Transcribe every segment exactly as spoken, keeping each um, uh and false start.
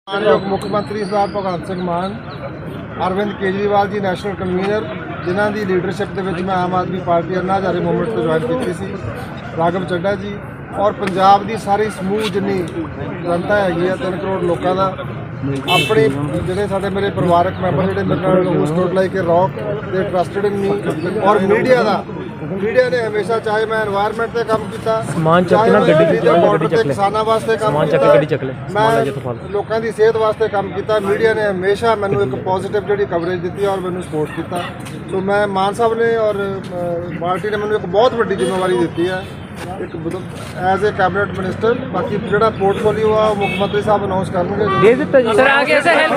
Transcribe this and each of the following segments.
मानयोग मुख्यमंत्री साहब Bhagwant Singh Mann, Arvind Kejriwal ji national convener, जिन्हों की लीडरशिप के मैं आम आदमी पार्टी अन्ना हज़ारे मूवमेंट को ज्वाइन की सी, राघव चड्ढा जी और पंजाब की सारी समूह जिन्नी जनता हैगी तीन करोड़ लोगों का अपने जोड़े साढ़े मेरे परिवारक मैंबर जो मेरे like rock they trusted in me और मीडिया का मीडिया ने हमेशा चाहे मैं एनवायरनमेंट से काम किया, चाहे मैं बॉर्डर से किसानों वास्ते काम किया, मैं लोगों की सेहत वास्ते काम किया। मीडिया ने हमेशा मैंने एक पॉजिटिव जी कवरेज दी और मैंने सपोर्ट किया। तो मैं मान साहब ने और पार्टी ने मैंने एक बहुत बड़ी जिम्मेवारी दी है एक एज ए कैबिनेट मिनिस्टर। बाकी जो पोर्टफोलियो है मुख्यमंत्री साहब अनाउंस करेंगे। सर आगे ऐसे हेल्थ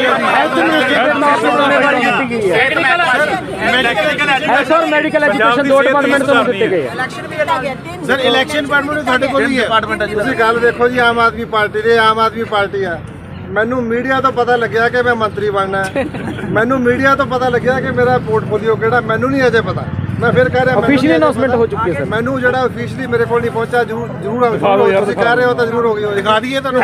और मेडिकल एजुकेशन दो डिपार्टमेंट तो दिए गए हैं सर। इलेक्शन डिपार्टमेंट ਤੁਹਾਡੇ ਕੋਲ ਹੀ ਹੈ डिपार्टमेंट है जी। ਤੁਸੀਂ ਗੱਲ देखो जी आम आदमी पार्टी ਦੇ आम आदमी पार्टी है। मैनू मीडिया तो पता लग्या कि मैं मंत्री बनना है, मैनू मीडिया तो पता लग्या कि मेरा पोर्टफोलियो किहड़ा मैनू नहीं अजे पता। मैं फिर कह रहा ऑफिशियली अनाउंसमेंट हो चुकी है सर। मैनू जो ऑफिशियली मेरे को नहीं पहुंचा जरूर जरूर तुम कह रहे हो तो जरूर होगी दिखा दिए तो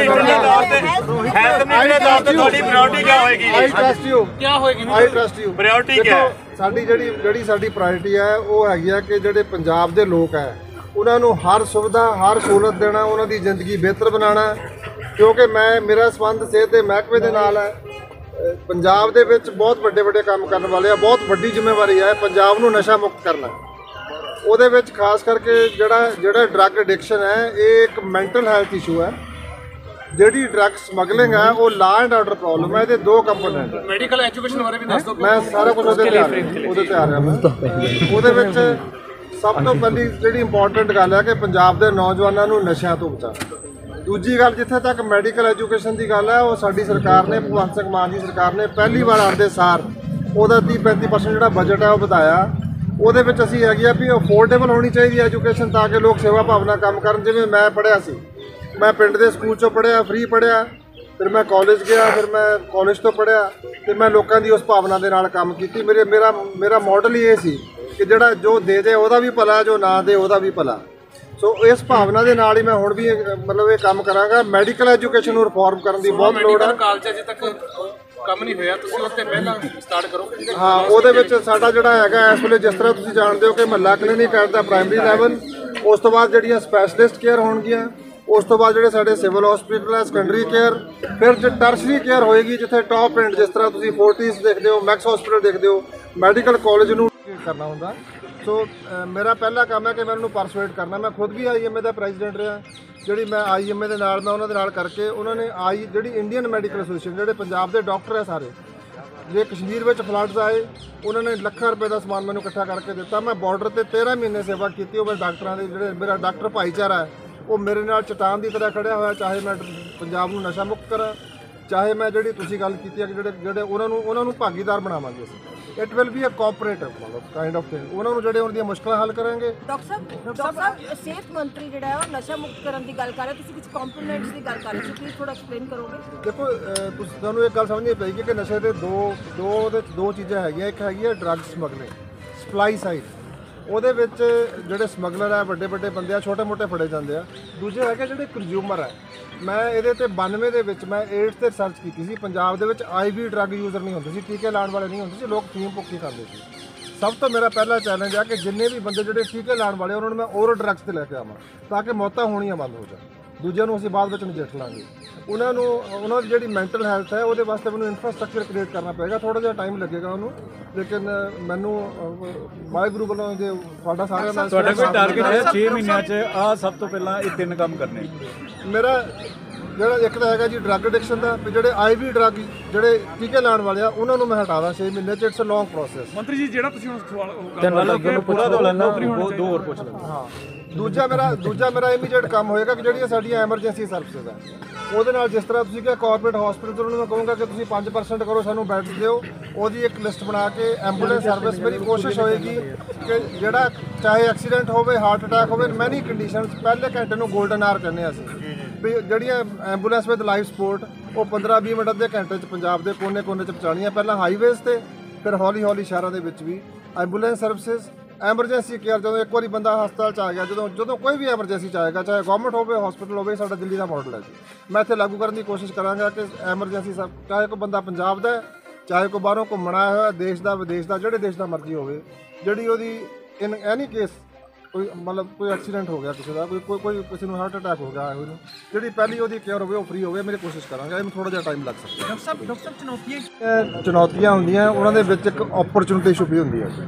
आई ट्रस्ट यू क्या होएगी आई ट्रस्ट यू प्रायोरिटी क्या है साडी ਜਿਹੜੀ ਜਿਹੜੀ ਸਾਡੀ ਪ੍ਰਾਇੋਰਟੀ ਹੈ ਉਹ ਹੈਗੀ ਆ ਕਿ ਜਿਹੜੇ ਪੰਜਾਬ ਦੇ ਲੋਕ ਹੈ ਉਹਨਾਂ ਨੂੰ ਹਰ ਸੁਵਿਧਾ ਹਰ ਸਹੂਲਤ ਦੇਣਾ, ਉਹਨਾਂ ਦੀ ਜ਼ਿੰਦਗੀ ਬਿਹਤਰ ਬਣਾਉਣਾ। ਕਿਉਂਕਿ ਮੈਂ ਮੇਰਾ ਸੰਬੰਧ ਸਿਹਤ ਦੇ ਮਹਿਕਮੇ ਦੇ ਨਾਲ ਹੈ। ਪੰਜਾਬ ਦੇ ਵਿੱਚ ਬਹੁਤ ਵੱਡੇ ਵੱਡੇ ਕੰਮ ਕਰਨ ਵਾਲੇ ਆ, ਬਹੁਤ ਵੱਡੀ ਜ਼ਿੰਮੇਵਾਰੀ ਹੈ ਪੰਜਾਬ ਨੂੰ ਨਸ਼ਾ ਮੁਕਤ ਕਰਨਾ। ਉਹਦੇ ਵਿੱਚ ਖਾਸ ਕਰਕੇ ਜਿਹੜਾ ਜਿਹੜਾ ਡਰੱਗ ਐਡਿਕਸ਼ਨ ਹੈ ਇਹ ਇੱਕ ਮੈਂਟਲ ਹੈਲਥ ਇਸ਼ੂ ਹੈ। ਜਿਹੜੀ ਡਰੱਗ ਸਮਗਲਿੰਗ ਹੈ ਉਹ ਲਾ ਐਂਡ ਆਰਡਰ ਪ੍ਰੋਬਲਮ ਹੈ। ਇਹਦੇ ਦੋ ਕੰਪੋਨੈਂਟ ਮੈਡੀਕਲ ਐਜੂਕੇਸ਼ਨ ਬਾਰੇ ਵੀ ਦੱਸ ਦਿਓ। ਮੈਂ ਸਾਰਾ ਕੁਝ ਉਹਦੇ ਤੇ ਆ ਰਿਹਾ ਉਹਦੇ ਤੇ ਆ ਰਿਹਾ ਮੈਂ ਉਹਦੇ ਵਿੱਚ ਸਭ ਤੋਂ ਪਹਿਲੀ ਜਿਹੜੀ ਇੰਪੋਰਟੈਂਟ ਗੱਲ ਹੈ ਕਿ ਪੰਜਾਬ ਦੇ ਨੌਜਵਾਨਾਂ ਨੂੰ ਨਸ਼ਿਆਂ ਤੋਂ ਬਚਾਉਣਾ। ਦੂਜੀ ਗੱਲ ਜਿੱਥੇ ਤੱਕ ਮੈਡੀਕਲ ਐਜੂਕੇਸ਼ਨ ਦੀ ਗੱਲ ਹੈ ਉਹ ਸਾਡੀ ਸਰਕਾਰ ਨੇ ਭਗਵੰਤ ਸਿੰਘ ਮਾਨ ਦੀ ਸਰਕਾਰ ਨੇ ਪਹਿਲੀ ਵਾਰ ਆਉਂਦੇ ਸਾਰ ਉਹਦਾ ਤੀਹ ਪੈਂਤੀ ਪਰਸੈਂਟ ਜਿਹੜਾ ਬਜਟ ਹੈ ਉਹ ਵਧਾਇਆ। ਉਹਦੇ ਵਿੱਚ ਅਸੀਂ ਹੈਗੀ ਆ ਵੀ ਅਫੋਰਡੇਬਲ ਹੋਣੀ ਚਾਹੀਦੀ ਐਜੂਕੇਸ਼ਨ ਤਾਂ ਕਿ ਲੋਕ ਸੇਵਾ ਭਾਵਨਾ ਕੰਮ ਕਰਨ। ਜਿਵੇਂ ਮੈਂ ਪੜ੍ਹਿਆ ਸੀ, मैं पिंड के स्कूल चो पढ़िया फ्री पढ़िया, फिर मैं कॉलेज गया, फिर मैं कॉलेज तो पढ़िया तो मैं लोगों की उस भावना के नाल काम की। मेरे मेरा मेरा मॉडल ही ये सी कि जोड़ा जो दे दे वह भी भला, जो ना दे वह भी भला। सो इस भावना के नाल ही मैं हुण भी मतलब ये काम करांगा। मैडिकल एजुकेशन को रिफॉर्म करने की बहुत लोड़ है। कालज अजे तक ਕੰਮ ਨਹੀਂ ਹੋਇਆ, ਤੁਸੀਂ ਉਸ ਤੇ ਪਹਿਲਾਂ ਸਟਾਰਟ ਕਰੋ। ਹਾਂ ਉਹਦੇ ਵਿੱਚ ਸਾਡਾ ਜਿਹੜਾ ਹੈਗਾ ਇਸ ਵੇਲੇ ਜਿਸ ਤਰ੍ਹਾਂ ਤੁਸੀਂ ਜਾਣਦੇ ਹੋ ਕਿ ਮਹੱਲਾ ਕਲੀਨਿਕ ਕਰਦਾ ਪ੍ਰਾਇਮਰੀ ਲੈਵਲ, ਉਸ ਤੋਂ ਬਾਅਦ ਜਿਹੜੀਆਂ ਸਪੈਸ਼ਲਿਸਟ ਕੇਅਰ ਹੋਣਗੀਆਂ, ਉਸ ਤੋਂ ਬਾਅਦ ਜਿਹੜੇ ਸਾਡੇ ਸਿਵਲ ਹਸਪੀਟਲ ਹੈ, ਸੈਕੰਡਰੀ ਕੇਅਰ, ਫਿਰ ਜੇ ਟਰਸ਼ਰੀ ਕੇਅਰ ਹੋਏਗੀ ਜਿੱਥੇ ਟੌਪ ਪਿੰਡ ਜਿਸ ਤਰ੍ਹਾਂ ਤੁਸੀਂ ਫੋਰਟਿਸ ਦੇਖਦੇ ਹੋ, ਮੈਕਸ ਹਸਪੀਟਲ ਦੇਖਦੇ ਹੋ, ਮੈਡੀਕਲ ਕਾਲਜ ਨੂੰ ਕਰਨਾ ਹੁੰਦਾ। ਸੋ ਮੇਰਾ ਪਹਿਲਾ ਕੰਮ ਹੈ ਕਿ ਮੈਂ ਉਹਨੂੰ ਪਰਸੂਏਟ ਕਰਨਾ। ਮੈਂ ਖੁਦ ਵੀ I M A the president ਰਿਹਾ। ਜਿਹੜੀ ਮੈਂ ਆਈ ਐਮ ਏ ਦੇ ਨਾਲ ਮੈਂ ਉਹਨਾਂ ਦੇ ਨਾਲ ਕਰਕੇ ਉਹਨਾਂ ਨੇ ਆਈ ਜਿਹੜੀ ਇੰਡੀਅਨ ਮੈਡੀਕਲ ਐਸੋਸੀਏਸ਼ਨ ਜਿਹੜੇ ਪੰਜਾਬ ਦੇ ਡਾਕਟਰ ਹੈ ਸਾਰੇ, ਜੇ ਕਸ਼ਮੀਰ ਵਿੱਚ ਫਲੱਡਸ ਆਏ ਉਹਨਾਂ ਨੇ ਲੱਖਾਂ ਰੁਪਏ ਦਾ ਸਮਾਨ ਮੈਨੂੰ ਇਕੱਠਾ ਕਰਕੇ ਦਿੱਤਾ। ਮੈਂ ਬਾਰਡਰ 'ਤੇ ਤੇਰ੍ਹਾਂ ਮਹੀਨੇ ਸੇਵਾ ਕੀਤੀ। ਉਹ ਮੇਰੇ ਡਾਕਟਰਾਂ ਦੇ ਜਿਹੜੇ ਮੇਰਾ ਡਾਕਟਰ ਭਾਈਚਾਰਾ ਹੈ ਉਹ ਮੇਰੇ ਨਾਲ ਚਟਾਨ ਦੀ ਤਰ੍ਹਾਂ ਖੜਿਆ ਹੋਇਆ। ਚਾਹੇ ਮੈਂ ਪੰਜਾਬ ਨੂੰ ਨਸ਼ਾ ਮੁਕਤ ਕਰਾਂ, ਚਾਹੇ ਮੈਂ ਜਿਹੜੀ ਤੁਸੀਂ ਗੱਲ ਕੀਤੀ ਹੈ ਕਿ ਜਿਹੜੇ ਜਿਹੜੇ ਉਹਨਾਂ ਨੂੰ ਉਹਨਾਂ ਨੂੰ ਭਾਗੀਦਾਰ ਬਣਾਵਾਂਗੇ ਅਸੀਂ। It will be a cooperative ਮਤਲਬ ਕਾਈਂਡ ਆਫ ਥਿੰਗ। ਉਹਨਾਂ ਨੂੰ ਜਿਹੜੇ ਉਹਨਾਂ ਦੀਆਂ ਮੁਸ਼ਕਲਾਂ ਹੱਲ ਕਰਾਂਗੇ। ਡਾਕਟਰ ਸਾਹਿਬ ਡਾਕਟਰ ਸਾਹਿਬ ਸਿਹਤ ਮੰਤਰੀ ਜਿਹੜਾ ਹੈ ਉਹ ਨਸ਼ਾ ਮੁਕਤ ਕਰਨ ਦੀ ਗੱਲ ਕਰ ਰਹੇ, ਤੁਸੀਂ ਕੁਝ ਕੰਪੋਨੈਂਟਸ ਦੀ ਗੱਲ ਕਰ ਰਹੇ ਸੀ, ਪਲੀਜ਼ ਥੋੜਾ ਐਕਸਪਲੇਨ ਕਰੋਗੇ। ਦੇਖੋ ਤੁਸੀਂ ਤੁਹਾਨੂੰ ਇੱਕ ਗੱਲ ਸਮਝਣੀ ਪਏਗੀ ਕਿ ਨਸ਼ੇ ਦੇ ਦੋ ਦੋ ਉਹਦੇ ਦੋ ਚੀਜ਼ਾਂ ਹੈਗੀਆਂ। ਇੱਕ ਹੈਗੀ ਹੈ ਡਰੱਗ ਸਮਗਲਿੰਗ, ਸਪਲਾਈ ਸਾਈਡ, ਉਹਦੇ ਵਿੱਚ ਜਿਹੜੇ ਸਮਗਲਰ ਹੈ ਵੱਡੇ ਵੱਡੇ ਬੰਦੇ ਆ, ਛੋਟੇ ਮੋਟੇ ਫੜੇ ਜਾਂਦੇ ਆ। ਦੂਜੇ ਹੈਗੇ ਜਿਹੜੇ ਕੰਜ਼ਿਊਮਰ ਹੈ। ਮੈਂ ਇਹਦੇ ਤੇ ਬਾਨਵੇਂ ਦੇ ਵਿੱਚ ਮੈਂ ਏਡਸ ਤੇ ਰਿਸਰਚ ਕੀਤੀ ਸੀ। ਪੰਜਾਬ ਦੇ ਵਿੱਚ ਆਈ ਵੀ ਡਰੱਗ ਯੂਜ਼ਰ ਨਹੀਂ ਹੁੰਦੇ ਸੀ, ਟੀਕੇ ਲਾਉਣ ਵਾਲੇ ਨਹੀਂ ਹੁੰਦੇ ਸੀ, ਲੋਕ ਫੀਮ ਭੁੱਕੀ ਖਾਂਦੇ ਸੀ। ਸਭ ਤੋਂ ਮੇਰਾ ਪਹਿਲਾ ਚੈਲੰਜ ਆ ਕਿ ਜਿੰਨੇ ਵੀ ਬੰਦੇ ਜਿਹੜੇ ਟੀਕੇ ਲਾਉਣ ਵਾਲੇ ਉਹਨਾਂ ਨੂੰ ਮੈਂ ਓਵਰ ਡਰੱਗਸ ਤੇ ਲੈ ਕੇ ਆਵਾਂ ਤਾਂ ਕਿ ਮੌਤਾਂ ਹੋਣੀਆਂ ਬੰਦ ਹੋ ਜਾਣ। ਦੂਜਿਆਂ ਨੂੰ ਅਸੀਂ ਬਾਅਦ ਵਿੱਚ ਨਜਿੱਠ ਲਾਂਗੇ। ਉਹਨਾਂ ਨੂੰ ਉਹਨਾਂ ਦੀ ਜਿਹੜੀ ਮੈਂਟਲ ਹੈਲਥ ਹੈ ਉਹਦੇ ਵਾਸਤੇ ਮੈਨੂੰ ਇਨਫਰਾਸਟਰਕਚਰ ਕ੍ਰੀਏਟ ਕਰਨਾ ਪਏਗਾ। ਥੋੜ੍ਹਾ ਜਿਹਾ ਟਾਈਮ ਲੱਗੇਗਾ ਉਹਨੂੰ, ਲੇਕਿਨ ਮੈਨੂੰ ਵਾਹਿਗੁਰੂ ਵੱਲੋਂ ਜੇ ਤੁਹਾਡਾ ਸਾਰਿਆਂ ਨਾਲ ਤੁਹਾਡਾ ਕੋਈ ਟਾਰਗੇਟ ਹੈ ਛੇ ਮਹੀਨਿਆਂ 'ਚ ਆਹ ਸਭ ਤੋਂ ਪਹਿਲਾਂ ਇਹ ਤਿੰਨ ਕੰਮ ਕਰਨੇ? ਮੇਰਾ ਜਿਹੜਾ ਇੱਕ ਤਾਂ ਹੈਗਾ ਜੀ ਡਰੱਗ ਐਡਿਕਸ਼ਨ ਦਾ, ਜਿਹੜੇ ਆਈ ਵੀ ਡਰੱਗ ਜਿਹੜੇ ਟੀਕੇ ਲਾਉਣ ਵਾਲੇ ਆ ਉਹਨਾਂ ਨੂੰ ਮੈਂ ਹਟਾਦਾ ਛੇ ਮਹੀਨੇ 'ਚ। It's a long process. ਮੰਤਰੀ ਜੀ ਜਿਹੜਾ ਤੁਸੀਂ ਹੁਣ ਸਵਾਲ ਪੂਰਾ ਦੋ ਲੈਣਾ ਦੋ ਹੋਰ ਪੁੱਛ ਲੈਣਾ। ਹਾਂ ਦੂਜਾ ਮੇਰਾ ਦੂਜਾ ਮੇਰਾ ਇਮੀਡੀਏਟ ਕੰਮ ਹੋਏਗਾ ਕਿ ਜਿਹੜੀਆਂ ਸਾਡੀਆਂ ਐਮਰਜੈਂਸੀ ਸਰਵਿਸਿਜ਼ ਆ ਉਹਦੇ ਨਾਲ ਜਿਸ ਤਰ੍ਹਾਂ ਤੁਸੀਂ ਕਿਹਾ ਕਾਰਪੋਰੇਟ ਹਸਪੀਟਲ ਉਹਨਾਂ ਨੂੰ ਮੈਂ ਕਹੂੰਗਾ ਕਿ ਤੁਸੀਂ ਪੰਜ ਪਰਸੈਂਟ ਕਰੋ, ਸਾਨੂੰ ਬੈੱਡ ਦਿਓ। ਉਹਦੀ ਇੱਕ ਲਿਸਟ ਬਣਾ ਕੇ ਐਂਬੂਲੈਂਸ ਸਰਵਿਸ ਮੇਰੀ ਕੋਸ਼ਿਸ਼ ਹੋਏਗੀ ਕਿ ਜਿਹੜਾ ਚਾਹੇ ਐਕਸੀਡੈਂਟ ਹੋਵੇ, ਹਾਰਟ ਅਟੈਕ ਹੋਵੇ, ਮੈਨੀ ਕੰਡੀਸ਼ਨਸ ਪਹਿਲੇ ਘੰਟੇ ਨੂੰ ਗੋਲਡਨ ਆਰ ਕਹਿੰਦੇ ਹਾਂ ਅਸੀਂ ਵੀ ਜਿਹੜੀਆਂ ਐਂਬੂਲੈਂਸ ਵਿਦ ਲਾਈਫ ਸਪੋਰਟ ਉਹ ਪੰਦਰਾਂ ਵੀਹ ਮਿੰਟ ਅੱਧੇ ਘੰਟੇ 'ਚ ਪੰਜਾਬ ਦੇ ਕੋਨੇ ਕੋਨੇ 'ਚ ਪਹੁੰਚਾਉਣੀਆਂ। ਪਹਿਲਾਂ ਹਾਈਵੇਜ਼ 'ਤੇ, ਫਿਰ ਹੌਲੀ ਹੌਲੀ ਸ਼ਹਿਰਾਂ ਦੇ ਵਿੱਚ ਵੀ ਐਂਬੂਲੈਂਸ ਸਰਵਿਸਿਜ਼ ਐਮਰਜੈਂਸੀ ਕੇਅਰ ਜਦੋਂ ਇੱਕ ਵਾਰੀ ਬੰਦਾ ਹਸਪਤਾਲ 'ਚ ਆ ਗਿਆ, ਜਦੋਂ ਜਦੋਂ ਕੋਈ ਵੀ ਐਮਰਜੈਂਸੀ 'ਚ ਆਏਗਾ, ਚਾਹੇ ਗਵਰਨਮੈਂਟ ਹੋਵੇ ਹਸਪੀਟਲ ਹੋਵੇ, ਸਾਡਾ ਦਿੱਲੀ ਦਾ ਮਾਡਲ ਹੈ ਜੀ। ਮੈਂ ਇੱਥੇ ਲਾਗੂ ਕਰਨ ਦੀ ਕੋਸ਼ਿਸ਼ ਕਰਾਂਗਾ ਕਿ ਐਮਰਜੈਂਸੀ ਸਭ, ਚਾਹੇ ਕੋਈ ਬੰਦਾ ਪੰਜਾਬ ਦਾ ਹੈ, ਚਾਹੇ ਕੋਈ ਬਾਹਰੋਂ ਘੁੰਮਣ ਆਇਆ ਹੋਇਆ, ਦੇਸ਼ ਦਾ ਵਿਦੇਸ਼ ਦਾ, ਜਿਹੜੇ ਦੇਸ਼ ਦਾ ਮਰਜ਼ੀ ਹੋਵੇ, ਜਿਹੜੀ ਉਹਦੀ ਇਨ ਐਨੀ ਕੇਸ ਕੋਈ ਮਤਲਬ ਕੋਈ ਐਕਸੀਡੈਂਟ ਹੋ ਗਿਆ ਕਿਸੇ ਦਾ, ਕੋਈ ਕੋਈ ਕੋਈ ਕਿਸੇ ਨੂੰ ਹਾਰਟ ਅਟੈਕ ਹੋ ਗਿਆ ਹੋਇਆ ਨੂੰ, ਜਿਹੜੀ ਪਹਿਲੀ ਉਹਦੀ ਕੇਅਰ ਹੋਵੇ ਉਹ ਫ੍ਰੀ ਹੋਵੇ। ਮੇਰੀ ਕੋਸ਼ਿਸ਼ ਕਰਾਂਗਾ, ਇਹਨੂੰ ਥੋੜ੍ਹਾ ਜਿਹਾ ਟਾਈਮ ਲੱਗ ਸਕਦਾ। ਡਾਕਟਰ ਸਾਹਿਬ ਡਾਕਟਰ ਸਾਹਿਬ ਚੁਣੌਤੀਆਂ ਚੁਣੌਤੀਆਂ ਹੁੰਦੀਆਂ, ਉਹਨਾਂ ਦੇ ਵਿੱਚ ਇੱਕ ਓਪਰਚੁਨਿਟੀ ਛੁਪੀ ਹੁੰਦੀ ਹੈ,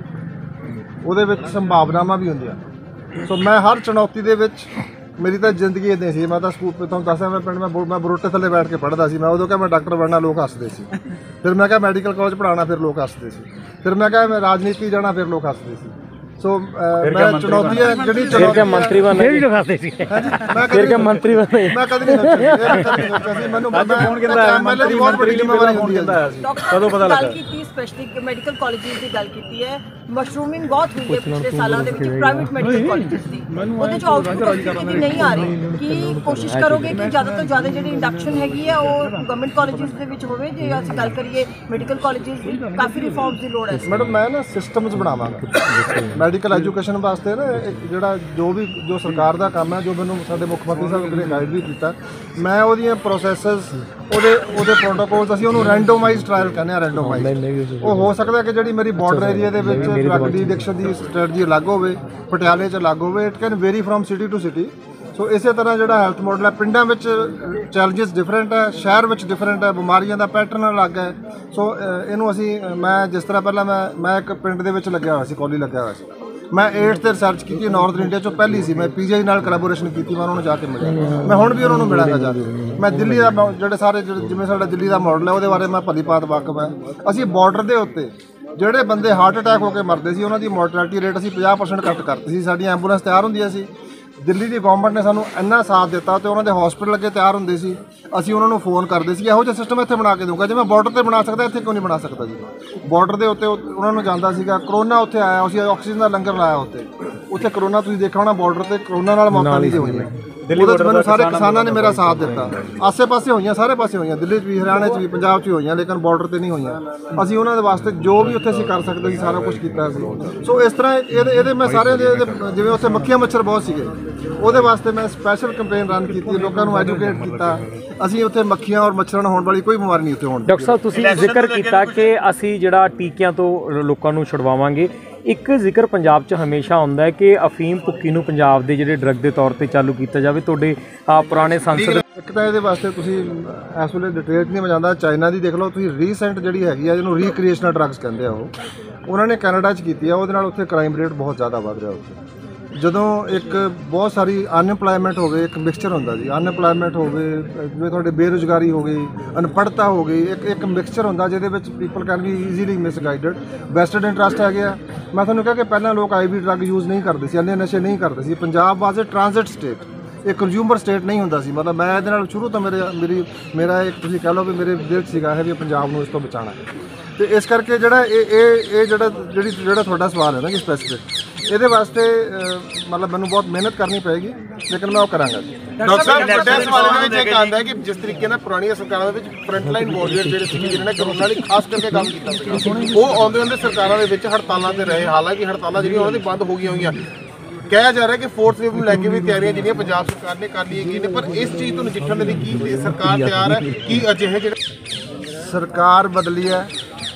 ਉਹਦੇ ਵਿੱਚ ਸੰਭਾਵਨਾਵਾਂ ਵੀ ਹੁੰਦੀਆਂ। ਸੋ ਮੈਂ ਹਰ ਚੁਣੌਤੀ ਦੇ ਵਿੱਚ, ਮੇਰੀ ਤਾਂ ਜ਼ਿੰਦਗੀ ਇੱਦਾਂ ਸੀ, ਮੈਂ ਤਾਂ ਸਕੂਲ ਤੁਹਾਨੂੰ ਦੱਸਿਆ, ਮੈਂ ਪਿੰਡ ਮੈਂ ਮੈਂ ਬਰੋਟੇ ਥੱਲੇ ਬੈਠ ਕੇ ਪੜ੍ਹਦਾ ਸੀ। ਮੈਂ ਉਦੋਂ ਕਿਹਾ ਮੈਂ ਡਾਕਟਰ ਬਣਨਾ, ਲੋਕ ਹੱਸਦੇ ਸੀ। ਫਿਰ ਮੈਂ ਕਿਹਾ ਮੈਡੀਕਲ ਕਾਲਜ ਪੜ੍ਹਾਉਣਾ, ਫਿਰ ਲੋਕ ਹੱਸਦੇ ਸੀ। ਫਿਰ ਮੈਂ ਕਿਹਾ ਮੈਂ ਰਾਜਨੀਤੀ ਜਾਣਾ, ਫਿਰ ਲੋਕ ਹੱਸਦੇ ਸੀ। ਸੋ ਮੈਂ ਚੁਣੌਤੀਆਂ ਜਿਹੜੀ ਚੁਣੌਤੀ ਮੰਤਰੀ ਬਣਨਾ ਵੀ ਦਿਖਾਦੇ ਸੀ, ਫਿਰ ਕਿ ਮੰਤਰੀ ਬਣਨਾ ਮੈਂ ਕਦੇ ਨਹੀਂ ਸੋਚਿਆ ਸੀ। ਮੈਨੂੰ ਕੌਣ ਕਹਿੰਦਾ ਐਮਐਲਏ ਦੀ ਬਹੁਤ ਬੜੀ ਜ਼ਿੰਮੇਵਾਰੀ ਹੁੰਦੀ ਹੈ। ਕਦੋਂ ਪਤਾ ਲੱਗਾ? ਗੱਲ ਕੀਤੀ ਸਪੈਸ਼ਲੀ ਮੈਡੀਕਲ ਕਾਲਜਿਸ ਦੀ ਗੱਲ ਕੀਤੀ ਹੈ। ਮਸ਼ਰੂਮਿੰਗ ਬਹੁਤ ਹੋਈ ਹੈ ਪਿਛਲੇ ਸਾਲਾਂ ਦੇ ਵਿੱਚ ਪ੍ਰਾਈਵੇਟ ਮੈਡੀਕਲ ਕਾਲਜਿਸ ਦੀ, ਉਹਦੇ ਚ ਆਊਟਪੁੱਟ ਨਹੀਂ ਆ ਰਹੀ। ਕੀ ਕੋਸ਼ਿਸ਼ ਕਰੋਗੇ ਕਿ ਜ਼ਿਆਦਾ ਤੋਂ ਜ਼ਿਆਦਾ ਜਿਹੜੀ ਇੰਡਕਸ਼ਨ ਹੈਗੀ ਹੈ ਉਹ ਗਵਰਨਮੈਂਟ ਕਾਲਜਿਸ ਦੇ ਵਿੱਚ ਹੋਵੇ? ਜੇ ਅਸੀਂ ਗੱਲ ਕਰੀਏ ਮੈਡੀਕਲ ਕਾਲਜਿਸ ਦੀ, ਕਾਫੀ ਰਿਫਾਰਮਸ ਦੀ ਲੋੜ ਹੈ ਮੈਡਮ। ਮੈਂ ਨਾ ਸਿਸਟਮਸ ਬਣਾਵਾਂਗਾ ਮੈਡੀਕਲ ਐਜੂਕੇਸ਼ਨ ਵਾਸਤੇ ਨਾ, ਜਿਹੜਾ ਜੋ ਵੀ ਜੋ ਸਰਕਾਰ ਦਾ ਕੰਮ ਹੈ, ਜੋ ਮੈਨੂੰ ਸਾਡੇ ਮੁੱਖ ਮੰਤਰੀ ਸਾਹਿਬ ਨੇ ਗਾਈਡ ਵੀ ਕੀਤਾ, ਮੈਂ ਉਹਦੀਆਂ ਪ੍ਰੋਸੈਸਸ, ਉਹਦੇ ਉਹਦੇ ਪ੍ਰੋਟੋਕੋਲਸ, ਅਸੀਂ ਉਹਨੂੰ ਰੈਂਡੋਮਾਈਜ਼ ਟ੍ਰਾਇਲ ਕਹਿੰਦੇ ਆ। ਰੈਂਡੋਮਾਈਜ਼ ਉਹ ਹੋ ਸਕਦਾ ਕਿ ਜਿਹੜੀ ਮੇਰੀ ਬਾਰਡਰ ਏਰੀਆ ਦੇ ਵਿੱਚ ਡਰੱਗ ਦੀ ਐਡਿਕਸ਼ਨ ਦੀ ਸਟ੍ਰੈਟਜੀ ਅਲੱਗ ਹੋਵੇ, ਪਟਿਆਲੇ 'ਚ ਅਲੱਗ ਹੋਵੇ। It can vary from city to city. So ਇਸੇ ਤਰ੍ਹਾਂ ਜਿਹੜਾ ਹੈਲਥ ਮਾਡਲ ਹੈ, ਪਿੰਡਾਂ ਵਿੱਚ ਚੈਲੰਜਸ ਡਿਫਰੈਂਟ ਹੈ, ਸ਼ਹਿਰ ਵਿੱਚ ਡਿਫਰੈਂਟ ਹੈ, ਬਿਮਾਰੀਆਂ ਦਾ ਪੈਟਰਨ ਅਲੱਗ ਹੈ। ਸੋ ਇਹਨੂੰ ਅਸੀਂ, ਮੈਂ ਜਿਸ ਤਰ੍ਹਾਂ ਪਹਿਲਾਂ ਮੈਂ ਮੈਂ ਇੱਕ ਪਿੰਡ ਦੇ ਵਿੱਚ ਲੱਗਿਆ ਹੋਇਆ ਸੀ, ਕੌਲੀ ਲੱਗਿਆ ਹੋਇਆ ਸੀ। ਮੈਂ ਏਡਸ 'ਤੇ ਰਿਸਰਚ ਕੀਤੀ, ਨਾਰਥ ਇੰਡੀਆ 'ਚੋਂ ਪਹਿਲੀ ਸੀ। ਮੈਂ ਪੀਜੀਆਈ ਨਾਲ ਕੋਲੈਬੋਰੇਸ਼ਨ ਕੀਤੀ, ਮੈਂ ਉਹਨਾਂ ਨੂੰ ਜਾ ਕੇ ਮਿਲਿਆ। ਮੈਂ ਹੁਣ ਵੀ ਉਹਨਾਂ ਨੂੰ ਮਿਲਾਂਗਾ ਜਾ ਕੇ। ਮੈਂ ਦਿੱਲੀ ਦਾ ਜਿਹੜੇ ਸਾਰੇ ਜਿਵੇਂ ਸਾਡਾ ਦਿੱਲੀ ਦਾ ਮਾਡਲ ਹੈ, ਉਹਦੇ ਬਾਰੇ ਮੈਂ ਭਲੀ ਭਾਂਤ ਵਾਕਫ ਹੈ। ਅਸੀਂ ਬਾਰਡਰ ਦੇ ਉੱਤੇ ਜਿਹੜੇ ਬੰਦੇ ਹਾਰਟ ਅਟੈਕ ਹੋ ਕੇ ਮਰਦੇ ਸੀ, ਉਹਨਾਂ ਦੀ ਮੋਰਟੈਲਿਟੀ ਰੇਟ ਅਸੀਂ ਪੰਜਾਹ ਪਰਸੈਂਟ ਘੱਟ ਕਰਤੀ ਸੀ। ਸਾਡੀਆਂ ਐਂਬੂਲੈਂਸ ਤਿਆਰ ਹੁੰਦੀਆਂ ਸੀ। ਦਿੱਲੀ ਦੀ ਗਵਰਨਮੈਂਟ ਨੇ ਸਾਨੂੰ ਇੰਨਾ ਸਾਥ ਦਿੱਤਾ, ਤੇ ਉਹਨਾਂ ਦੇ ਹਸਪੀਟਲ ਅੱਗੇ ਤਿਆਰ ਹੁੰਦੇ ਸੀ। ਅਸੀਂ ਉਹਨਾਂ ਨੂੰ ਫੋਨ ਕਰਦੇ ਸੀ, ਇਹੋ ਜਿਹਾ ਸਿਸਟਮ ਇੱਥੇ ਬਣਾ ਕੇ ਦਊਂਗਾ। ਜੇ ਮੈਂ ਬਾਰਡਰ 'ਤੇ ਬਣਾ ਸਕਦਾ, ਇੱਥੇ ਕਿਉਂ ਨਹੀਂ ਬਣਾ ਸਕਦਾ ਜੀ? ਬਾਰਡਰ ਦੇ ਉੱਤੇ ਉਹਨਾਂ ਨੂੰ ਜਾਂਦਾ ਸੀਗਾ। ਕਰੋਨਾ ਉੱਥੇ ਆਇਆ, ਅਸੀਂ ਆਕਸੀਜਨ ਦਾ ਲੰਗਰ ਲਾਇਆ ਉੱਥੇ। ਉੱਥੇ ਕਰੋਨਾ ਤੁਸੀਂ ਦੇਖਿਆ ਹੋਣਾ, ਬਾਰਡਰ 'ਤੇ ਕਰੋਨਾ ਨਾਲ ਮੌਤਾਂ ਨਹੀਂ ਹੋਈਆਂ। ਉਹਦੇ 'ਚ ਮੈਨੂੰ ਸਾਰੇ ਕਿਸਾਨਾਂ ਨੇ ਮੇਰਾ ਸਾਥ ਦਿੱਤਾ। ਆਸੇ ਪਾਸੇ ਹੋਈਆਂ, ਸਾਰੇ ਪਾਸੇ ਹੋਈਆਂ, ਦਿੱਲੀ 'ਚ ਵੀ, ਹਰਿਆਣੇ 'ਚ ਵੀ, ਪੰਜਾਬ 'ਚ ਵੀ ਹੋਈਆਂ, ਲੇਕਿਨ ਬਾਰਡਰ 'ਤੇ ਨਹੀਂ ਹੋਈਆਂ। ਅਸੀਂ ਉਹਨਾਂ ਦੇ ਵਾਸਤੇ ਜੋ ਵੀ ਉੱਥੇ ਅਸੀਂ ਕਰ ਸਕਦੇ ਸੀ, ਸਾਰਾ ਕੁਝ ਕੀਤਾ ਸੀ। ਸੋ ਇਸ ਤਰ੍ਹਾਂ ਇਹਦੇ ਇਹਦੇ ਮੈਂ ਸਾਰੇ ਦੇ, ਜਿਵੇਂ ਉੱਥੇ ਮੱਖੀਆਂ ਮੱਛਰ ਬਹੁਤ ਸੀਗੇ, ਉਹਦੇ ਵਾਸਤੇ ਮੈਂ ਸਪੈਸ਼ਲ ਕੰਪੇਨ ਰਨ ਕੀਤੀ, ਲੋਕਾਂ ਨੂੰ ਐਜੂਕੇਟ ਕੀਤਾ। ਅਸੀਂ ਉੱਥੇ ਮੱਖੀਆਂ ਔਰ ਮੱਛਰਾਂ ਨਾਲ ਹੋਣ ਵਾਲੀ ਕੋਈ ਬਿਮਾਰੀ ਨਹੀਂ ਉੱਥੇ ਹੋਣ। ਡਾਕਟਰ ਸਾਹਿਬ, ਤੁਸੀਂ ਜ਼ਿਕਰ ਕੀਤਾ ਕਿ ਅਸੀਂ ਜਿਹੜਾ ਟੀਕਿਆਂ ਤੋਂ ਲੋਕਾਂ ਨੂੰ ਛੁਡਵਾਵਾਂਗੇ। ਇੱਕ ਜ਼ਿਕਰ ਪੰਜਾਬ 'ਚ ਹਮੇਸ਼ਾ ਹੁੰਦਾ ਹੈ ਕਿ ਅਫੀਮ ਭੁੱਕੀ ਨੂੰ ਪੰਜਾਬ ਦੇ ਜਿਹੜੇ ਡਰੱਗ ਦੇ ਤੌਰ 'ਤੇ ਚਾਲੂ ਕੀਤਾ ਜਾਵੇ। ਤੁਹਾਡੇ ਪੁਰਾਣੇ ਸੰਸਦ, ਇੱਕ ਤਾਂ ਇਹਦੇ ਵਾਸਤੇ ਤੁਸੀਂ ਇਸ ਵੇਲੇ ਡਿਟੇਲ ਨਹੀਂ ਮੈਂ ਜਾਂਦਾ, ਚਾਈਨਾ ਦੀ ਦੇਖ ਲਓ ਤੁਸੀਂ। ਰੀਸੈਂਟ ਜਿਹੜੀ ਹੈਗੀ ਆ, ਜਿਹਨੂੰ ਰੀਕ੍ਰੀਏਸ਼ਨਲ ਡਰੱਗਸ ਕਹਿੰਦੇ ਆ, ਉਹ ਉਹਨਾਂ ਨੇ ਕੈਨੇਡਾ 'ਚ ਕੀਤੀ ਆ। ਉਹਦੇ ਨਾਲ ਉੱਥੇ ਕ੍ਰਾਈਮ ਰੇਟ ਬਹੁਤ ਜ਼ਿਆਦਾ ਵੱਧ ਰਿਹਾ ਉੱਥੇ। ਜਦੋਂ ਇੱਕ ਬਹੁਤ ਸਾਰੀ ਅਨਐਮਪਲਾਇਮੈਂਟ ਹੋਵੇ, ਇੱਕ ਮਿਕਸਚਰ ਹੁੰਦਾ ਜੀ, ਅਨਐਮਪਲਾਇਮੈਂਟ ਹੋਵੇ, ਜਿਵੇਂ ਤੁਹਾਡੇ ਬੇਰੁਜ਼ਗਾਰੀ ਹੋ ਗਈ, ਅਨਪੜ੍ਹਤਾ ਹੋ ਗਈ, ਇੱਕ ਇੱਕ ਮਿਕਸਚਰ ਹੁੰਦਾ ਜਿਹਦੇ ਵਿੱਚ people can be easily misguided. Vested interest ਹੈਗੇ ਆ। ਮੈਂ ਤੁਹਾਨੂੰ ਕਿਹਾ ਕਿ ਪਹਿਲਾਂ ਲੋਕ ਆਈ ਵੀ ਡਰੱਗ ਯੂਜ਼ ਨਹੀਂ ਕਰਦੇ ਸੀ, ਇੰਨੇ ਨਸ਼ੇ ਨਹੀਂ ਕਰਦੇ ਸੀ। Punjab was a transit state, ਇਹ ਕੰਜ਼ਿਊਮਰ ਸਟੇਟ ਨਹੀਂ ਹੁੰਦਾ ਸੀ। ਮਤਲਬ ਮੈਂ ਇਹਦੇ ਨਾਲ ਸ਼ੁਰੂ ਤੋਂ ਮੇਰੇ ਮੇਰੀ ਮੇਰਾ ਇੱਕ ਤੁਸੀਂ ਕਹਿ ਲਓ ਵੀ ਮੇਰੇ ਦਿਲ 'ਚ ਸੀਗਾ ਹੈ ਵੀ ਪੰਜਾਬ ਨੂੰ ਇਸ ਤੋਂ ਬਚਾਉਣਾ। ਤੇ ਇਸ ਕਰਕੇ ਜਿਹੜਾ ਇਹ ਇਹ ਇਹ ਜਿਹੜਾ ਜਿਹੜੀ ਜਿਹੜਾ ਤੁਹਾਡਾ ਸਵਾਲ ਹੈ ਨਾ ਕਿ ਸਪੈਸੀਫਿਕ, ਇਹਦੇ ਵਾਸਤੇ ਮਤਲਬ ਮੈਨੂੰ ਬਹੁਤ ਮਿਹਨਤ ਕਰਨੀ ਪਏਗੀ, ਲੇਕਿਨ ਮੈਂ ਉਹ ਕਰਾਂਗਾ। ਡਾਕਟਰ ਸਾਹਿਬ, ਵੱਡੇ ਸਵਾਲ ਦੇ ਵਿੱਚ ਇਹ ਆਉਂਦਾ ਹੈ ਕਿ ਜਿਸ ਤਰੀਕੇ ਨਾਲ ਪੁਰਾਣੀਆਂ ਸਰਕਾਰਾਂ ਦੇ ਵਿੱਚ ਫਰੰਟਲਾਈਨ ਵਾਰੀਅਰ ਜਿਹੜੇ ਸੀ, ਜਿਨ੍ਹਾਂ ਨੇ ਕਰੋਨਾ ਲਈ ਖਾਸ ਕਰਕੇ ਕੰਮ ਕੀਤਾ ਸੀ, ਉਹ ਆਉਂਦੇ ਹੁੰਦੇ ਸਰਕਾਰਾਂ ਦੇ ਵਿੱਚ ਹੜਤਾਲਾਂ ਤੇ ਰਹੇ। ਹਾਲਾਂਕਿ ਹੜਤਾਲਾਂ ਜਿਹੜੀਆਂ ਉਹਨਾਂ ਦੀ ਬੰਦ ਹੋ ਗਈਆਂ ਹੋਈਆਂ। ਕਿਹਾ ਜਾ ਰਿਹਾ ਕਿ ਫੋਰਥ ਵੇਵ ਨੂੰ ਲੈ ਕੇ ਵੀ ਤਿਆਰੀਆਂ ਜਿਹੜੀਆਂ ਪੰਜਾਬ ਸਰਕਾਰ ਨੇ ਕਰ ਲਈਆਂ ਗਈਆਂ ਨੇ, ਪਰ ਇਸ ਚੀਜ਼ ਤੋਂ ਨਜਿੱਠਣ ਦੇ ਲਈ ਕੀ ਸਰਕਾਰ ਤਿਆਰ ਹੈ? ਕੀ ਅਜਿਹੇ ਜਿਹੜੇ ਸਰਕਾਰ ਬਦਲੀ ਹੈ,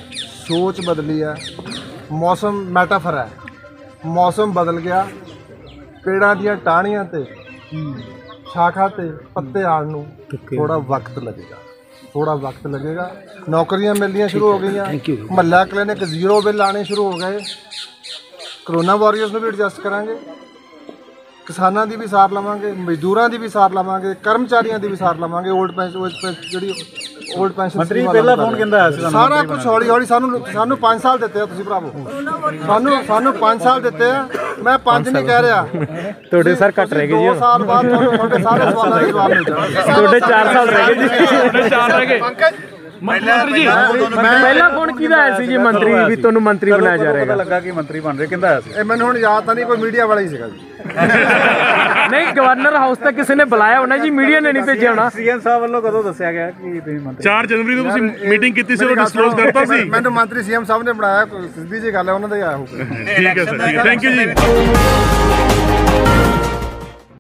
ਸੋਚ ਬਦਲੀ ਹੈ, ਮੌਸਮ ਮੈਟਾਫਰ ਹੈ। ਮੌਸਮ ਬਦਲ ਗਿਆ, ਪੇੜਾਂ ਦੀਆਂ ਟਾਹਣੀਆਂ ਤੇ ਸ਼ਾਖਾ ਤੇ ਪੱਤੇ ਆਉਣ ਨੂੰ ਥੋੜਾ ਵਕਤ ਲੱਗੇਗਾ, ਥੋੜਾ ਵਕਤ ਲੱਗੇਗਾ। ਨੌਕਰੀਆਂ ਮਿਲਣੀਆਂ ਸ਼ੁਰੂ ਹੋ ਗਈਆਂ, ਮਹੱਲਾ ਕਲੀਨਿਕ ਜ਼ੀਰੋ ਬਿੱਲ ਆਉਣੇ ਸ਼ੁਰੂ ਹੋ ਗਏ। ਕਰੋਨਾ ਵਾਰੀਅਰਸ ਨੂੰ ਵੀ ਐਡਜਸਟ ਕਰਾਂਗੇ, ਕਿਸਾਨਾਂ ਦੀ ਵੀ ਸਾਰ ਲਵਾਂਗੇ, ਮਜ਼ਦੂਰਾਂ ਦੀ ਵੀ ਸਾਰ ਲਵਾਂਗੇ, ਕਰਮਚਾਰੀਆਂ ਦੀ ਵੀ ਸਾਰ ਲਵਾਂਗੇ। ਓਲਡ ਪੈਨਸ਼ਨ ਜਿਹੜੀ ਓਲਡ ਪੈਨਸ਼ਨ ਮੰਤਰੀ ਪਹਿਲਾਂ ਫੋਨ ਕਹਿੰਦਾ ਆਇਆ ਸੀ, ਸਾਰਾ ਕੁਝ ਹੌਲੀ ਹੌਲੀ ਸਾਨੂੰ ਸਾਨੂੰ ਪੰਜ ਸਾਲ ਦਿੱਤੇ ਆ ਤੁਸੀਂ ਭਰਾਵੋ, ਸਾਨੂੰ ਸਾਨੂੰ ਪੰਜ ਸਾਲ ਦਿੱਤੇ ਆ। ਮੈਂ ਪੰਜ ਨਹੀਂ ਕਹਿ ਰਿਹਾ, ਤੁਹਾਡੇ ਸਰ ਘੱਟ ਰਹਿ ਗਏ ਜੀ, ਦੋ ਸਾਲ ਬਾਅਦ ਤੁਹਾਨੂੰ ਤੁਹਾਡੇ ਸਾਰੇ ਸਵਾਲਾਂ ਦੇ ਜਵਾਬ ਮਿਲ ਜਾਣਗੇ। ਤੁਹਾਡੇ ਚਾਰ ਸਾਲ ਰਹਿ ਗਏ ਜੀ, ਚਾਰ ਰਹਿ ਗਏ। ਮੰਤਰੀ ਜੀ ਪਹਿਲਾ ਕੌਣ ਕਿਹਦਾ ਆਇਆ ਸੀ ਜੀ ਮੰਤਰੀ ਵੀ ਤੁਹਾਨੂੰ ਮੰਤਰੀ ਬਣਾਇਆ ਜਾ ਰਿਹਾ ਪਤਾ ਲੱਗਾ ਕਿ ਮੰਤਰੀ ਬਣ ਰਹੇ ਕਹਿੰਦਾ ਆਇਆ ਸੀ ਇਹ ਮੈਨੂੰ ਹੁਣ ਯਾਦ ਤਾਂ ਨਹੀਂ, ਕੋਈ ਮੀਡੀਆ ਵਾਲਾ ਹੀ ਸੀਗਾ ਜੀ। ਨਹੀਂ ਗਵਰਨਰ ਹਾਊਸ ਤੱਕ ਕਿਸੇ ਨੇ ਬੁਲਾਇਆ ਹੋਣਾ ਜੀ, ਮੀਡੀਆ ਨੇ ਨਹੀਂ ਭੇਜਿਆ ਹੋਣਾ। ਸੀਐਮ ਸਾਹਿਬ ਵੱਲੋਂ ਕਦੋਂ ਦੱਸਿਆ ਗਿਆ ਕਿ ਤੁਸੀਂ ਮੰਤਰੀ ਚਾਰ ਜਨਵਰੀ ਨੂੰ ਤੁਸੀਂ ਮੀਟਿੰਗ ਕੀਤੀ ਸੀ, ਉਹ ਡਿਸਕਲੋਜ਼ ਕਰਤਾ ਸੀ। ਮੈਨੂੰ ਮੰਤਰੀ ਸੀਐਮ ਸਾਹਿਬ ਨੇ ਬਣਾਇਆ, ਸਿੱਧੀ ਜੀ ਗੱਲ ਹੈ, ਉਹਨਾਂ ਦਾ ਹੀ ਆਇਆ ਹੋਊਗਾ। ਠੀਕ ਹੈ ਸਰ, ਥੈਂਕ ਯੂ ਜੀ।